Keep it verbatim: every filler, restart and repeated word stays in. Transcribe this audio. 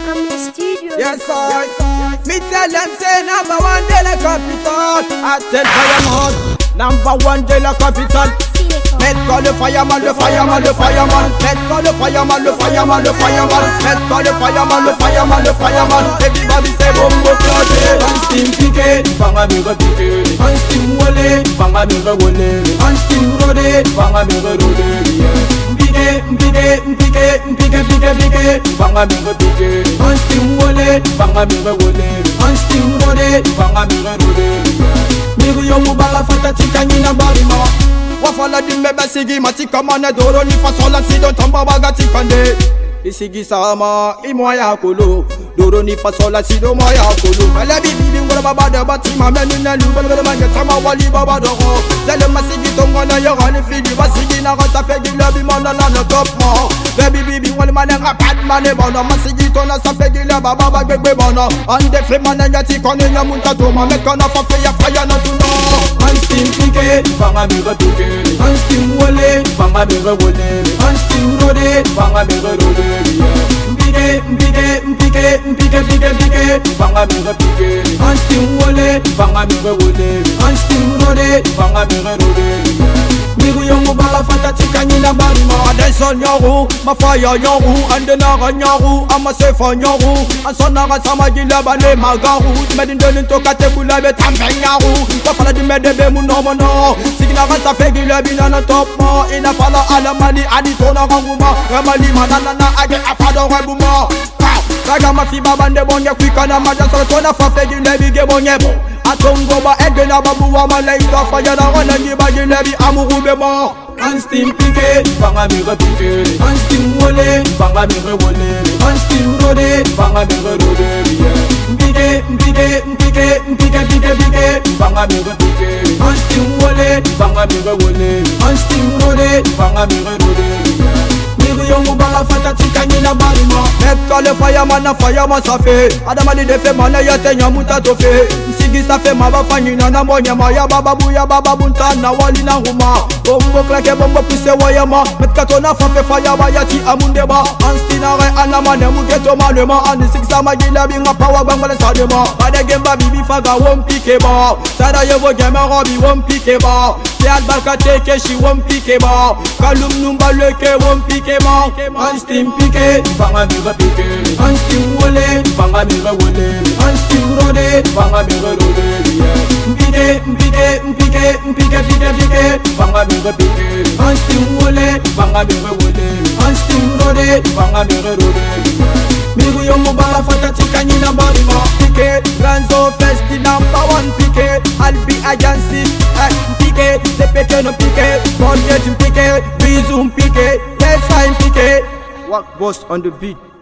Yes, sir. Me tell them say number one de la capitale. I tell fireman, number one de la capitale. Let's call the fireman, the fireman, the fireman. Let's call the fireman, the fireman, the fireman. Let's call the fireman, the fireman, the fireman. Everybody say bombo closet. On steam piqué, fanga me piqué. On steam wole, fanga me wole. On steam rode, fanga me rode. Piqué, piqué, piqué, piqué, piqué, piqué. Fanga me piqué. On steam wole, fanga me wole. On steam rode, fanga me rode. Miru yo mubala fata tikani na barima. Wafala di mebe sigi matika mane doro ni fasola sido tamba baga tikande. Isigi sama imoya kolo doro ni fasola sido moya kolo. Mele bibi bingo baba de batima menu na lu bele manje tama wali baba doro. Zele masigi tongo na yora ni figi basigi na rata fegi lebi mona na no top mo. Baby bibi wali mane rapad mane bono masigi tona sa fegi le baba bagbe bono. Ande fe mane nyati kone nyamunta toma mekona fa fe ya faya na tuno. On steam piqué, fanga me piqué. On steam wole, fanga me wole. On steam rode, fanga me rode. Piqué, piqué, piqué, piqué, piqué, piqué, fanga me piqué. On steam wole, fanga me wole. On steam rode, fanga me rode. Miru yo mubala fata tikani na barima. Adeson nyoru, mafaya nyoru, andenara nyoru, amasefa nyoru. Ansonara samagila bale magaru. Medindoni toka tebula betambe nyaru. Wafala di medebe munomono. Siginara sa fegile binana top mo. Ina fala alamali aditona ranguma. Ramali manana age afado rebuma. Raga mafi babande bonye kwikana maja solo tona fa fegile bige bonye bo. Atongo ba ege na babu wa malaika faya na wana ngiba gilebi amuru bema. On steam piqué, fanga me piqué. On steam wole, fanga me wole. On steam rode, fanga me rode. Piqué, piqué, piqué, piqué, piqué, piqué, fanga me piqué. On steam wole, fanga me wole. On steam rode, fanga me rode. Miru yo mubala fata tikani na barima. Let's call the fireman na fireman safe. Adama di defe mana yate nyamuta tofe. Sigi safe maba fanyina na mbonye maya baba buya baba bunta na wali na nguma. Bombo klake bombo pise wayama. Metkato na fafe faya bayati amundeba. Anstina re anama ne mugeto malema. Andi siksa magila binga pawa bangwale sadema. Ade gemba bibi faga won pike ba. Sada yevo geme robi won pike ba. Se albarka teke shi won pike ba. Kalum numba leke won pike ba. On steam piqué, fanga me piqué. On steam wole, fanga me wole. On steam rode, fanga me rode. Piqué, piqué, piqué, piqué, piqué, piqué, fanga me piqué. On steam wole, fanga me wole. On steam rode, fanga me rode. Miru yo mubala fata tikani na barima. Piqué, Ranzo festi number one piqué. Albi agency, piqué, se peke no piqué. Bonye tu piqué, bisum piqué. Yes I'm piqué. Walk boss on the beat.